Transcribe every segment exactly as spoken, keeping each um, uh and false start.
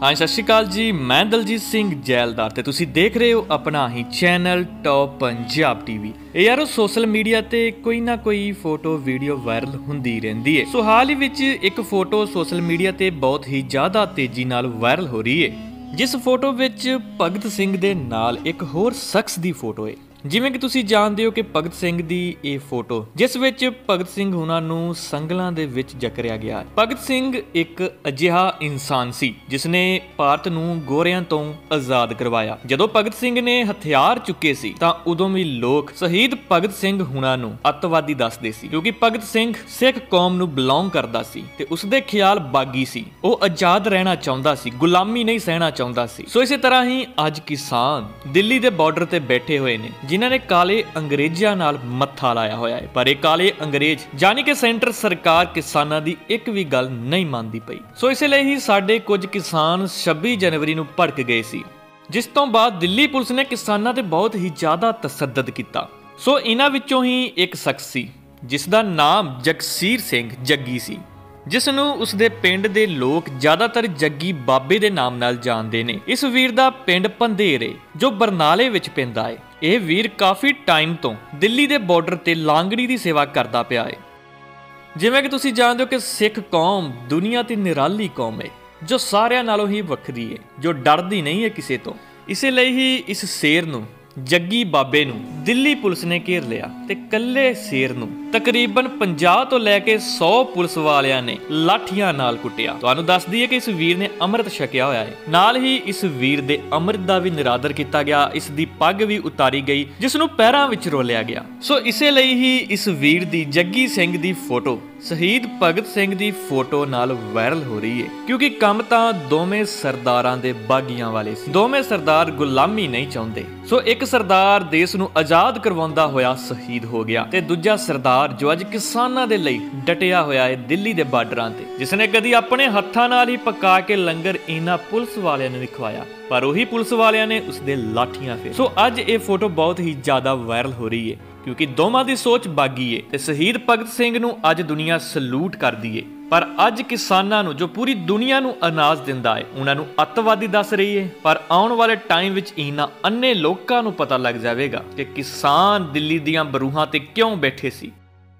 हाँ सत श्री अकाल जी, मैं दलजीत सिंह जैलदार ते तुसी देख रहे हो अपना ही चैनल टॉप पंजाब टीवी। यारो सोशल मीडिया ते कोई ना कोई फोटो वीडियो वायरल हुंदी रहिंदी है। सो हाल ही विच एक फोटो सोशल मीडिया ते बहुत ही ज़्यादा तेजी नाल वायरल हो रही है, जिस फोटो विच भगत सिंह दे नाल एक होर शख्स दी फोटो है। जिवें कि तुसी जानते हो कि भगत सिंह दी ये फोटो जिस विच भगत सिंह हुणां नूं संगलां दे विच जकरिया गया है। भगत सिंह एक अजिहा इंसान सी जिसने भारत नूं गोरियां तों आज़ाद करवाया। जदों भगत सिंह ने हथियार चुके सी तां उदों भी लोग शहीद भगत सिंह हुणां नूं अतवादी दसदे सी, क्योंकि भगत सिंह सिख कौम नूं बिलोंग करदा सी ते उसदे ख्याल बागी सी। वो आज़ाद रहना चाहुंदा सी, गुलामी नहीं सहना चाहुंदा सी। सो इसे तरह ही अज किसान दिल्ली दे बॉर्डर ते बैठे हुए ने जिन्हां ने काले अंग्रेज़ां नाल मत्था लाया होया है, पर ये काले अंग्रेज जानी कि सेंटर सरकार किसानां दी एक भी गल नहीं मानदी पई। सो इस लई ही साडे कुछ किसान छब्बी जनवरी नूं भड़क गए सी, जिस तों बाद दिल्ली पुलिस ने किसानां ते बहुत ही ज़्यादा तसद्दद किया। सो इन्हां विचों ही एक शख्स सी जिसदा नाम जगसीर सिंह जग्गी सी, जिस नूं उसदे पिंड दे लोग ज़्यादातर जग्गी बाबे दे नाम नाल जानदे ने। इस वीर दा पिंड पंधेरे जो बरनाले विच पैंदा है। यह वीर काफ़ी टाइम तो दिल्ली दे बॉर्डर ते लांगड़ी दी सेवा करदा पिया है। जिवें कि तुसीं जानदे हो कि सिख कौम दुनिया दी निराली कौम है, जो सारियां नालों ही वखरी है, जो डरदी नहीं है किसी तो। इसे लई ही इस शेर नूं जग्गी बाबे नूं दिल्ली पुलिस ने घेर लिया ते कल्ले शेर नूं तकरीबन पचास तो लैके सौ पुलिस वालियां ने लाठियां नाल कुटिया। तुहानूं दस दईए कि इस वीर ने अमृत छकिया होया है। नाल ही इस वीर दे अमृत दा भी निरादर किया गया, इस दी पग भी उतारी गई जिस नूं पैरां विच रोलिया गया। सो इसे लई ही इस वीर दी जग्गी सिंह दी फोटो शहीद भगत सिंह दी फोटो नाल वायरल हो रही है, क्योंकि कम तां दोवें सरदारां दे बागियां वाले सी। दोवें सरदार गुलामी नहीं चाहुंदे। सो एक सरदार देश नूं आज़ाद करवाउंदा होया शहीद हो गया ते दूजा सरदार जो अज किसानां दे लई डटिया होया है दिल्ली दे बार्डरां ते, जिसने कदी अपने हत्थां नाल ही पका के लंगर इन्हां पुलिस वालियां ने नहीं खवाया, पर उही पुलिस वालियां ने उसदे लाठियां फेर। सो अज ये फोटो बहुत ही ज़्यादा वायरल हो रही है, क्योंकि दोवां दी सोच बागी है ते शहीद भगत सिंह नूं अज दुनिया सलूट करदी है, पर अज किसानां नूं जो पूरी दुनिया नूं अनाज दिंदा है उन्हां नूं अतवादी दस रही है। पर आउण वाले टाइम विच इन्हां अन्ने लोकां नूं पता लग जावेगा कि किसान दिल्ली दीआं बरूहां ते क्यों बैठे सी।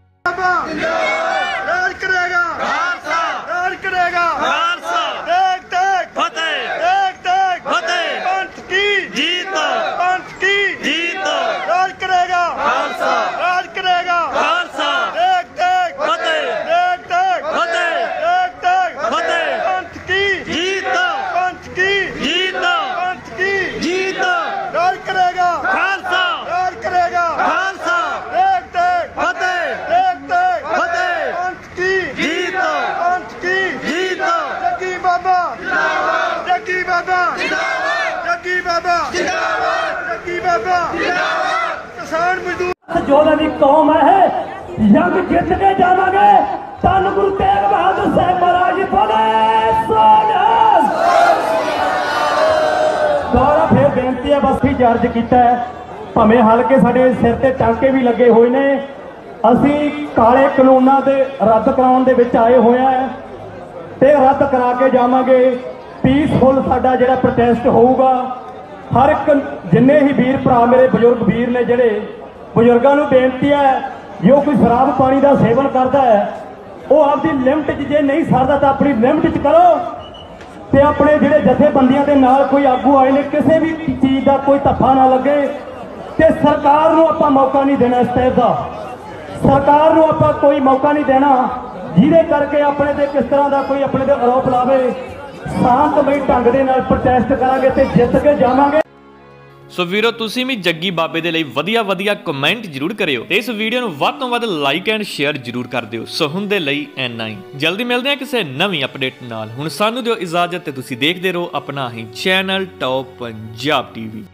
राज करेगा खालसा, राज करेगा खालसा, देख देख फतेह, देख देख फतेह, पंथ की जीत, पंथ की जीत, राज करेगा खालसा, राज करेगा खालसा, देख देख फतेह, देख देख फतेह, देख देख फतेह, पंथ की जीत, पंथ की जीत, पंथ की जीत, राज करेगा खालसा, राज करेगा खालसा, देख देख फतेह, देख देख फतेह, पंथ की जीत, पंथ की जीत, जग्गी बाबा जिंदाबाद, जग्गी बाबा जिंदाबाद, जग्गी बाबा जिंदाबाद, जग्गी बाबा जिंदाबाद। किसान मजदूर जोधा दी कौम है, जंग जित के जावांगे। धन गुरु तेग बहादुर साहब महाराज बोले सोनिहाल। दोबारा फिर बेनती है, बस भी चार्ज किया है, भावें हल्के साडे सिर ते टांके भी लगे हुए ने। ਅਸੀਂ ਕਾਲੇ ਕਾਨੂੰਨਾਂ ਦੇ ਰੱਦ ਕਰਾਉਣ ਦੇ ਵਿੱਚ ਆਏ ਹੋਏ ਆ ਤੇ ਰੱਦ ਕਰਾ ਕੇ ਜਾਵਾਂਗੇ। ਪੀਸਫੁਲ ਸਾਡਾ ਜਿਹੜਾ ਪ੍ਰੋਟੈਸਟ ਹੋਊਗਾ। ਹਰ ਇੱਕ ਜਿੰਨੇ ਹੀ ਵੀਰ ਭਰਾ ਮੇਰੇ ਬਜ਼ੁਰਗ ਵੀਰ ਨੇ, ਜਿਹੜੇ ਬਜ਼ੁਰਗਾਂ ਨੂੰ ਬੇਨਤੀ ਹੈ, ਜੋ ਕੋਈ ਸ਼ਰਾਬ ਪਾਣੀ ਦਾ ਸੇਵਨ ਕਰਦਾ ਹੈ ਉਹ ਆਪਦੀ ਲਿਮਟ 'ਚ, ਜੇ ਨਹੀਂ ਸਰਦਾ ਤਾਂ ਆਪਣੀ ਲਿਮਟ 'ਚ ਕਰੋ। ਤੇ ਆਪਣੇ ਜਿਹੜੇ ਜਥੇਬੰਦੀਆਂ ਦੇ ਨਾਲ ਕੋਈ ਆਗੂ ਆਏ ਨੇ, ਕਿਸੇ ਵੀ ਚੀਜ਼ ਦਾ ਕੋਈ ਧੱਫਾ ਨਾ ਲੱਗੇ ਤੇ ਸਰਕਾਰ ਨੂੰ ਆਪਾਂ ਮੌਕਾ ਨਹੀਂ ਦੇਣਾ। ਇਸ ਟਾਈਪ ਦਾ सरकार नूं आपां कोई मौका नहीं देना जिहदे करके अपने ते किस तरह का कोई अपने ते आरोप लावे। शांतमई ढंग दे नाल प्रोटेस्ट करांगे ते जित के जावांगे। सो वीरो तुसीं भी जग्गी बाबे दे लई वधिया वधिया कमेंट जरूर करियो ते इस वीडियो नूं वध तों वध लाइक एंड शेयर जरूर कर दिओ। सो हुण दे लई इन्ना ही, जल्दी मिलदे हां किसी नवीं अपडेट नाल। हुण सानूं दिओ इजाजत ते तुसीं देखदे रहो अपना ही चैनल टॉप पंजाब टीवी।